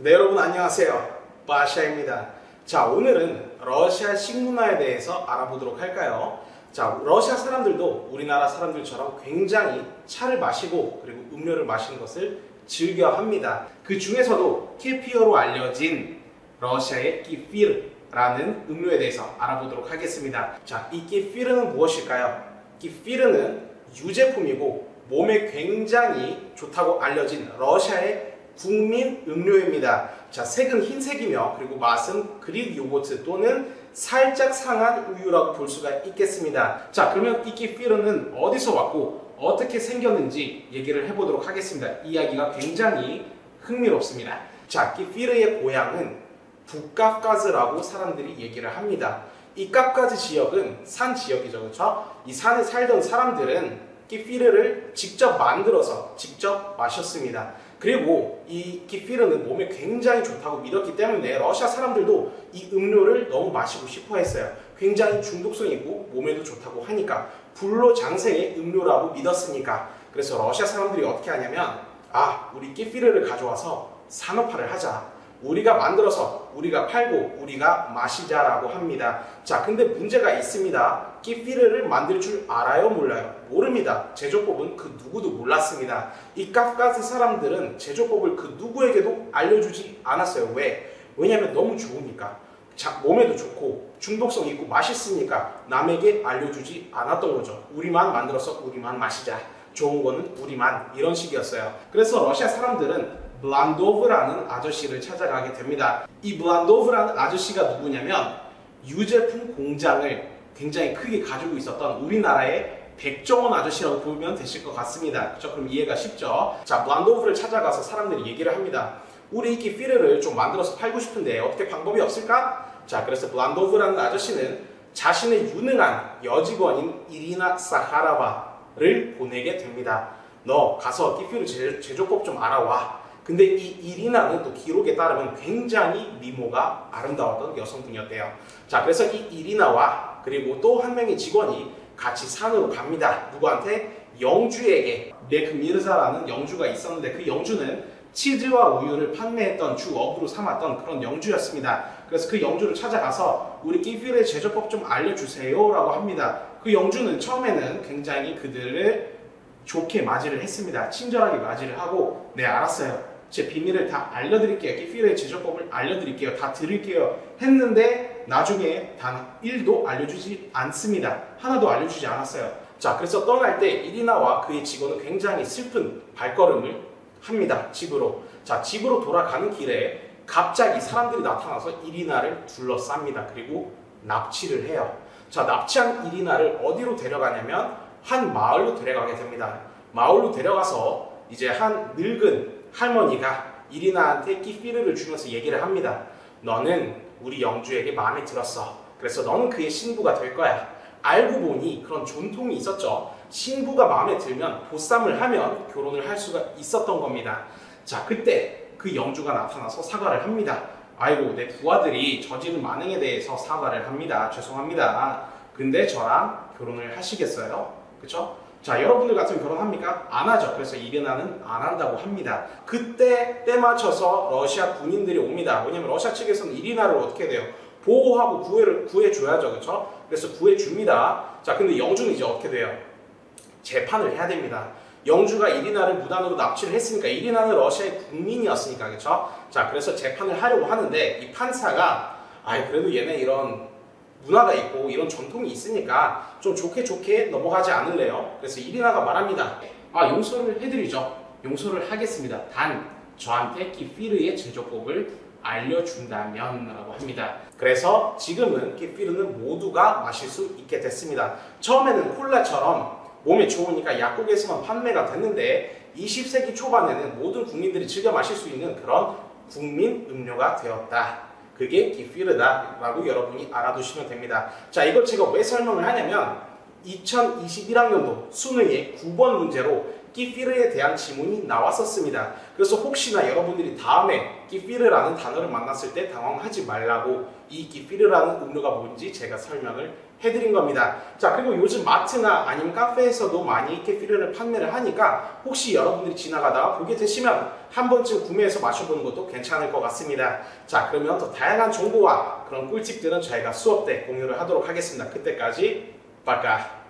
네, 여러분 안녕하세요. 바샤입니다. 자, 오늘은 러시아 식문화에 대해서 알아보도록 할까요? 자, 러시아 사람들도 우리나라 사람들처럼 굉장히 차를 마시고 그리고 음료를 마시는 것을 즐겨 합니다. 그 중에서도 케피어로 알려진 러시아의 끼피르라는 음료에 대해서 알아보도록 하겠습니다. 자, 이 끼피르는 무엇일까요? 끼피르는 유제품이고 몸에 굉장히 좋다고 알려진 러시아의 국민 음료입니다. 자, 색은 흰색이며 그리고 맛은 그릭 요거트 또는 살짝 상한 우유라고 볼 수가 있겠습니다. 자, 그러면 이 끼피르는 어디서 왔고 어떻게 생겼는지 얘기를 해보도록 하겠습니다. 이야기가 굉장히 흥미롭습니다. 자, 끼피르의 고향은 북카프카즈라고 사람들이 얘기를 합니다. 이 카프카즈 지역은 산 지역이죠, 그렇죠? 이 산에 살던 사람들은 끼피르를 직접 만들어서 직접 마셨습니다. 그리고 이 끼피르는 몸에 굉장히 좋다고 믿었기 때문에 러시아 사람들도 이 음료를 너무 마시고 싶어 했어요. 굉장히 중독성이 있고 몸에도 좋다고 하니까 불로장생의 음료라고 믿었으니까. 그래서 러시아 사람들이 어떻게 하냐면 우리 끼피르를 가져와서 산업화를 하자. 우리가 만들어서 우리가 팔고 우리가 마시자라고 합니다. 자, 근데 문제가 있습니다. 끼피르를 만들 줄 알아요? 몰라요? 모릅니다. 제조법은 그 누구도 몰랐습니다. 이 카프카즈 사람들은 제조법을 그 누구에게도 알려주지 않았어요. 왜? 왜냐면 너무 좋으니까. 자, 몸에도 좋고 중독성 있고 맛있으니까 남에게 알려주지 않았던 거죠. 우리만 만들어서 우리만 마시자. 좋은 거는 우리만, 이런 식이었어요. 그래서 러시아 사람들은 블란도브라는 아저씨를 찾아가게 됩니다. 이 블란도브라는 아저씨가 누구냐면 유제품 공장을 굉장히 크게 가지고 있었던 우리나라의 백종원 아저씨라고 보면 되실 것 같습니다. 그렇죠? 그럼 이해가 쉽죠? 자, 블란도브를 찾아가서 사람들이 얘기를 합니다. 우리 이 끼피르를 좀 만들어서 팔고 싶은데 어떻게 방법이 없을까? 자, 그래서 블란도브라는 아저씨는 자신의 유능한 여직원인 이리나 사하라바를 보내게 됩니다. 너 가서 끼피르 제조법 좀 알아와. 근데 이 이리나는 또 기록에 따르면 굉장히 미모가 아름다웠던 여성분이었대요. 자, 그래서 이 이리나와 그리고 또 한 명의 직원이 같이 산으로 갑니다. 누구한테? 영주에게. 레크미르자라는 영주가 있었는데 그 영주는 치즈와 우유를 판매했던 주업으로 삼았던 그런 영주였습니다. 그래서 그 영주를 찾아가서 우리 끼피르의 제조법 좀 알려주세요 라고 합니다. 그 영주는 처음에는 굉장히 그들을 좋게 맞이를 했습니다. 친절하게 맞이를 하고 네, 알았어요. 제 비밀을 다 알려드릴게요. 끼피르의 제조법을 알려드릴게요. 다 드릴게요. 했는데 나중에 단 1도 알려주지 않습니다. 하나도 알려주지 않았어요. 자, 그래서 떠날 때 이리나와 그의 직원은 굉장히 슬픈 발걸음을 합니다. 집으로. 자, 집으로 돌아가는 길에 갑자기 사람들이 나타나서 이리나를 둘러쌉니다. 그리고 납치를 해요. 자, 납치한 이리나를 어디로 데려가냐면 한 마을로 데려가게 됩니다. 마을로 데려가서 이제 한 늙은 할머니가 이리나한테 끼피르를 주면서 얘기를 합니다. 너는 우리 영주에게 마음에 들었어. 그래서 너는 그의 신부가 될 거야. 알고 보니 그런 전통이 있었죠. 신부가 마음에 들면 보쌈을 하면 결혼을 할 수가 있었던 겁니다. 자, 그때 그 영주가 나타나서 사과를 합니다. 아이고, 내 두 아들이 저지른 만행에 대해서 사과를 합니다. 죄송합니다. 근데 저랑 결혼을 하시겠어요? 그쵸? 자, 여러분들 같으면 결혼합니까? 안 하죠. 그래서 이리나는 안 한다고 합니다. 그때 때 맞춰서 러시아 군인들이 옵니다. 왜냐면 러시아 측에서는 이리나를 어떻게 돼요? 보호하고 구해줘야죠. 그쵸? 그래서 구해줍니다. 자, 근데 영주는 이제 어떻게 돼요? 재판을 해야 됩니다. 영주가 이리나를 무단으로 납치를 했으니까 이리나는 러시아의 국민이었으니까. 그쵸? 자, 그래서 재판을 하려고 하는데 이 판사가 그래도 얘네 이런 문화가 있고 이런 전통이 있으니까 좀 좋게 넘어가지 않을래요? 그래서 이리나가 말합니다. 용서를 해드리죠. 용서를 하겠습니다. 단 저한테 끼피르의 제조법을 알려준다면 라고 합니다. 그래서 지금은 끼피르는 모두가 마실 수 있게 됐습니다. 처음에는 콜라처럼 몸에 좋으니까 약국에서만 판매가 됐는데 20세기 초반에는 모든 국민들이 즐겨 마실 수 있는 그런 국민 음료가 되었다. 그게 끼피르다라고 여러분이 알아두시면 됩니다. 자, 이걸 제가 왜 설명을 하냐면 2021학년도 수능의 9번 문제로 끼피르에 대한 지문이 나왔었습니다. 그래서 혹시나 여러분들이 다음에 끼피르라는 단어를 만났을 때 당황하지 말라고 이 끼피르라는 음료가 뭔지 제가 설명을 해드린 겁니다. 자, 그리고 요즘 마트나 아니면 카페에서도 많이 케피르를 판매를 하니까 혹시 여러분들이 지나가다가 보게 되시면 한 번쯤 구매해서 마셔보는 것도 괜찮을 것 같습니다. 자, 그러면 더 다양한 정보와 그런 꿀팁들은 저희가 수업 때 공유를 하도록 하겠습니다. 그때까지 빠까.